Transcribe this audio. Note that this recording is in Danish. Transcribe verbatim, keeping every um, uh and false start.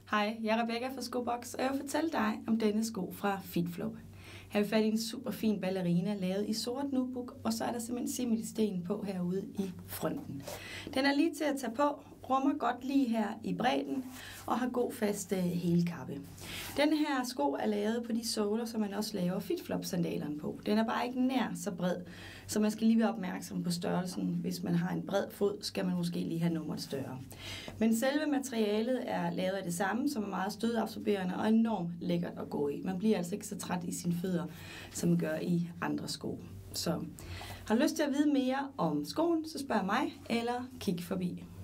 Hej, jeg er Rebecca fra Skobox, og jeg vil fortælle dig om denne sko fra FitFlow. Her vil fat i en super fin ballerina, lavet i sort nubuck, og så er der simpelthen similisten på herude i fronten. Den er lige til at tage på, rummer godt lige her i bredden, og har god fast uh, helkappe. Den her sko er lavet på de såler, som man også laver FitFlop-sandalerne på. Den er bare ikke nær så bred, så man skal lige være opmærksom på størrelsen. Hvis man har en bred fod, skal man måske lige have nummeret større. Men selve materialet er lavet af det samme, som er meget stødabsorberende og enormt lækkert at gå i. Man bliver altså ikke så træt i sine fødder, som man gør i andre sko. Så har du lyst til at vide mere om skoen, så spørg mig eller kig forbi.